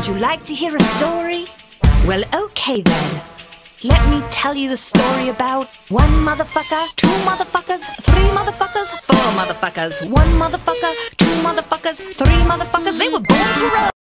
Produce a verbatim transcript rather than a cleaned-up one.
Would you like to hear a story? Well, okay then. Let me tell you the story about one motherfucker, two motherfuckers, three motherfuckers, four motherfuckers, one motherfucker, two motherfuckers, three motherfuckers. They were born to run.